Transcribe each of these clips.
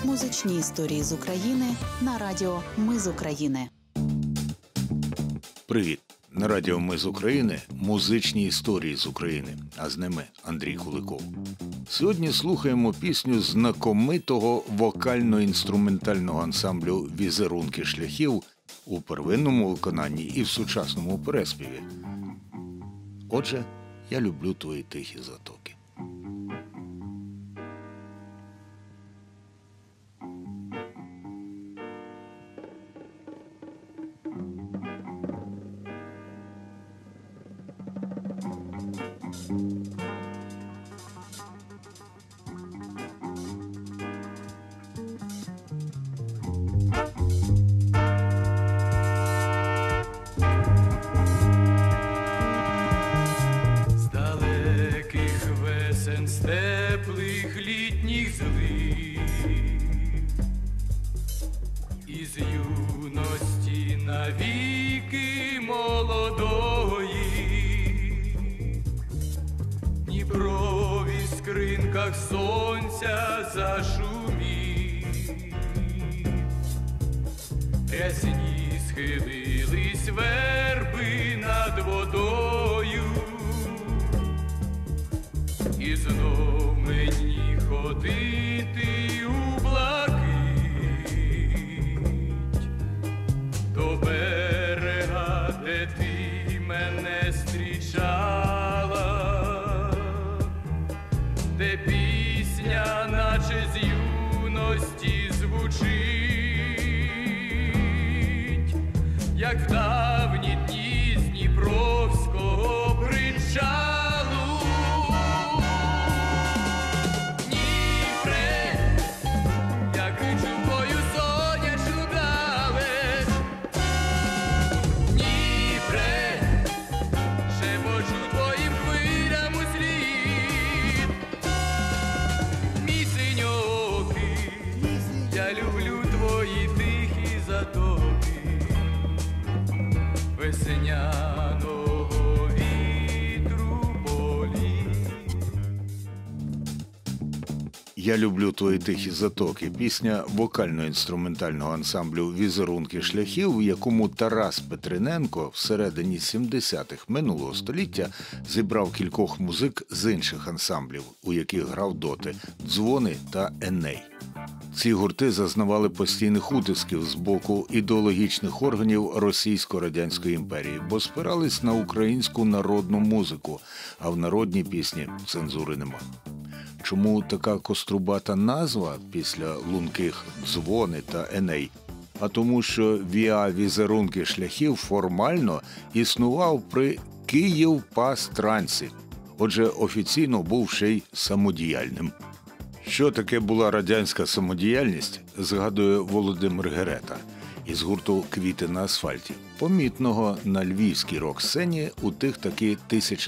Музичні історії з України на радіо «Ми з України». Привіт! На радіо «Ми з України» музичні історії з України, а з ними Андрій Куликов. Сьогодні слухаємо пісню знакомитого вокально-інструментального ансамблю «Візерунки шляхів» у первинному виконанні і в сучасному переспіві. Отже, я люблю твої тихі затоки. З теплих літніх злив, із юності навіки молодої, Дніпро в іскринках сонця зашумів, рясні схилились верби над водою, і знов мені ходити у блакить до берега, де ти мене зустрічала, де пісня, наче з юності звучить, як в давні дні з Дніпровського причалу. Я люблю твої тихі затоки весняного вітру полі. «Я люблю твої тихі затоки» – пісня вокально-інструментального ансамблю «Візерунки шляхів», в якому Тарас Петриненко всередині 70-х минулого століття зібрав кількох музик з інших ансамблів, у яких грав доти «Дзвони» та «Еней». Ці гурти зазнавали постійних утисків з боку ідеологічних органів Російсько-Радянської імперії, бо спирались на українську народну музику, а в народній пісні цензури нема. Чому така кострубата назва після лунких «Дзвони» та «Еней»? А тому, що «Візерунки шляхів» формально існував при Київпастрансі, отже, офіційно був ще й самодіяльним. Що таке була радянська самодіяльність, згадує Володимир Герета із гурту «Квіти на асфальті», помітного на львівській рок-сцені у тих таки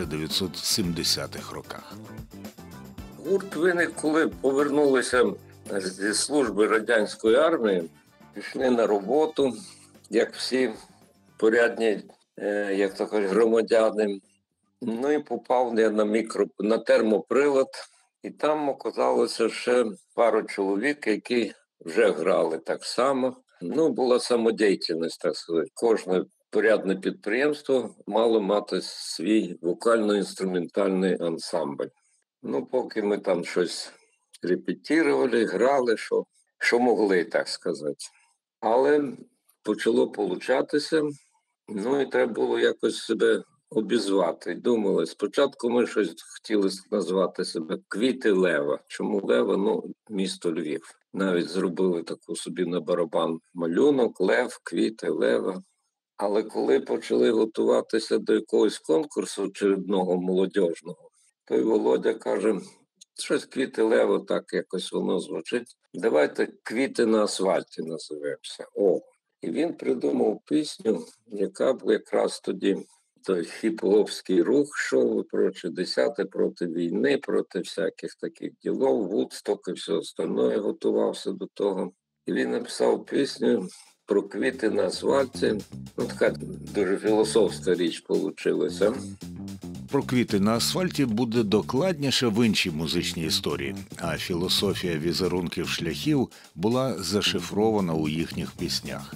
1970-х роках. Гурт виник, коли повернулися зі служби радянської армії, пішли на роботу, як всі порядні, як то кажуть, громадяни. Ну і попав я на термоприлад. І там оказалося ще пару чоловік, які вже грали так само. Ну, була самодіяльність, так сказати. Кожне порядне підприємство мало мати свій вокально-інструментальний ансамбль. Ну, поки ми там щось репетирували, грали, що могли, так сказати. Але почало получатися, ну і треба було якось себе обізвати. Думали, спочатку ми щось хотіли назвати себе «Квіти Лева». Чому Лева? Ну, місто Львів. Навіть зробили таку собі на барабан малюнок «Лев», «Квіти Лева». Але коли почали готуватися до якогось конкурсу очередного молодіжного, той Володя каже, щось «Квіти Лева», так якось воно звучить. Давайте «Квіти на асфальті» називаємося. О! І він придумав пісню, яка б якраз тоді той хіп-хопський рух йшов, проче, десяте проти війни, проти всяких таких ділов, Вудсток і все остальне, готувався до того. І він написав пісню про квіти на асфальті. Ну, така дуже філософська річ вийшла. Про квіти на асфальті буде докладніше в іншій музичній історії, а філософія візерунків шляхів була зашифрована у їхніх піснях.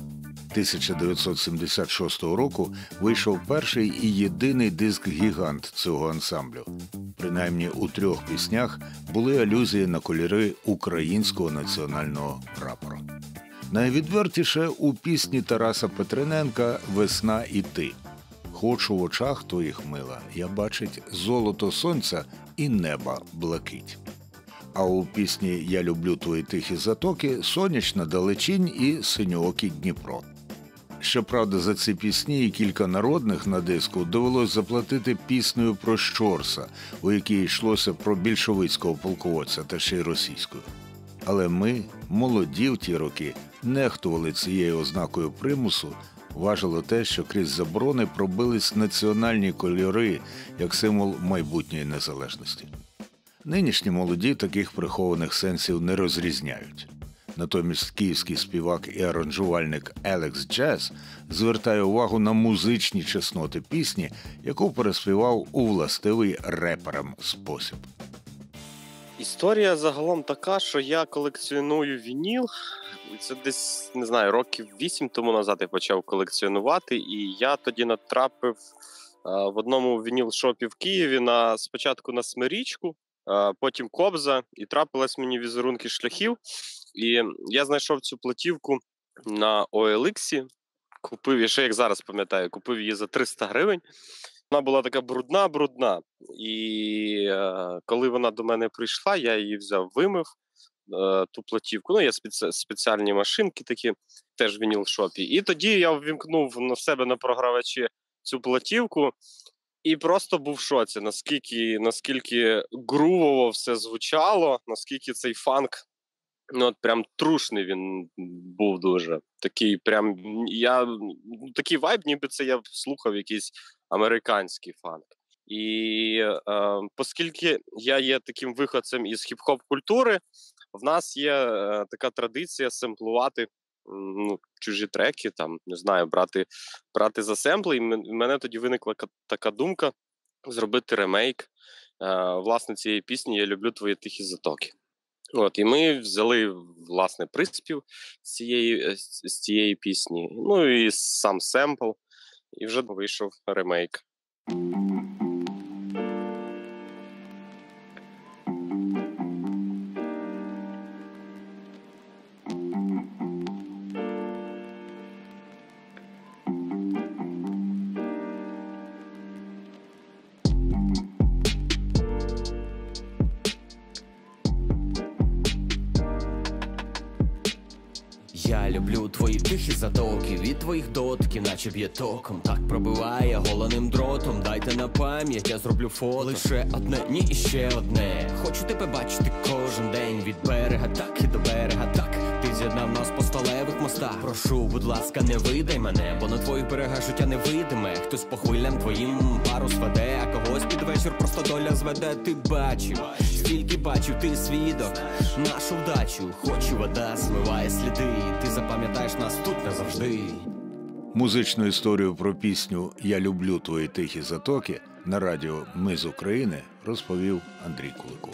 1976 року вийшов перший і єдиний диск-гігант цього ансамблю. Принаймні у 3 піснях були алюзії на кольори українського національного прапора. Найвідвертіше у пісні Тараса Петриненка «Весна і ти». Хочу в очах твоїх, мила, я бачить золото сонця і неба блакить. А у пісні «Я люблю твої тихі затоки» сонячна далечінь і синьоокий Дніпро. Щоправда, за ці пісні і кілька народних на диску довелось заплатити піснею про Щорса, у якій йшлося про більшовицького полководця та ще й російською. Але ми, молоді в ті роки, нехтували цією ознакою примусу, важило те, що крізь заборони пробились національні кольори як символ майбутньої незалежності. Нинішні молоді таких прихованих сенсів не розрізняють. Натомість київський співак і аранжувальник Елекс Джаз звертає увагу на музичні чесноти пісні, яку переспівав у властивий реперам спосіб. Історія загалом така, що я колекціоную вініл. Це десь, не знаю, років 8 тому назад я почав колекціонувати, і я тоді натрапив в одному вініл-шопі в Києві спочатку на Смирічку, потім Кобза, і трапились мені візерунки шляхів. І я знайшов цю платівку на OLX, купив, я ще як зараз пам'ятаю, купив її за 300 гривень. Вона була така брудна. І коли вона до мене прийшла, я її взяв, вимив, ту платівку. Є спеціальні машинки такі, теж в вініл-шопі. І тоді я ввімкнув на себе на програвачі цю платівку і просто був в шоці, наскільки грувово все звучало, наскільки цей фанк, прям трушний він був дуже. Такий прям, такий вайб, ніби це я слухав якийсь американський фанк. І оскільки я є таким виходцем із хіп-хоп-культури, в нас є така традиція семплувати чужі треки, там, не знаю, брати за семпли. І в мене тоді виникла така думка зробити ремейк, власне, цієї пісні «Я люблю твої тихі затоки». І ми взяли, власне, приспів з цієї пісні, і сам семпл, і вже вийшов ремейк. Я люблю твої тихі затоки, від твоїх дотків, наче б'є током. Так пробиває голоним дротом, дайте на пам'ять, я зроблю фото. Лише одне, ні, і ще одне. Хочу тебе бачити кожен день, від берега так і до берега так. Ти з'єднав нас по сталевих мостах. Прошу, будь ласка, не видай мене, бо на твоїх берегах життя невидиме. Хтось по хвилям твоїм парус веде, а когось під вечір просто доля зведе. Ти бачив, стільки бачив, ти свідок, нашу вдачу. Хочу, вода змиває сліди, ти запам'ятаєш нас тут назавжди. Музичну історію про пісню «Я люблю твої тихі затоки» на радіо «Ми з України» розповів Андрій Куликов.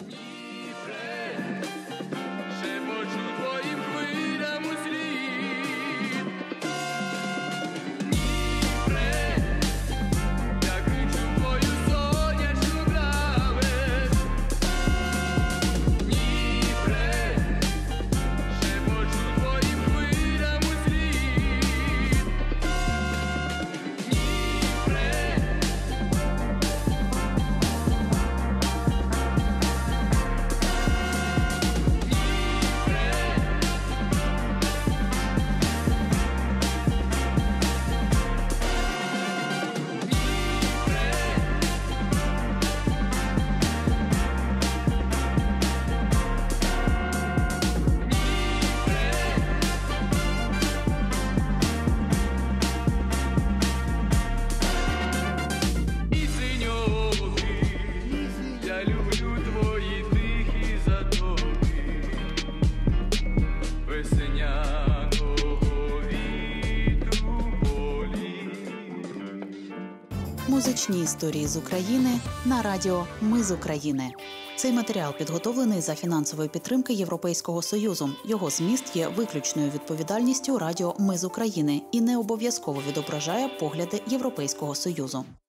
Музичні історії з України на радіо «Ми з України». Цей матеріал підготовлений за фінансової підтримки Європейського Союзу. Його зміст є виключною відповідальністю радіо «Ми з України» і не обов'язково відображає погляди Європейського Союзу.